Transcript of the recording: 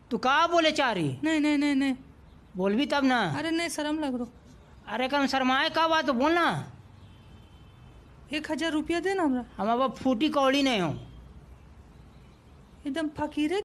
तू कहा बोले चाह रही? नहीं नहीं नहीं नहीं। बोल भी तब ना। अरे नहीं, शर्म लग रहा। अरे कम शर्माए का बात तो बोलना। 1000 रुपया दे ना हमरा। हम अब फूटी कौड़ी नहीं हो। एकदम फकीरे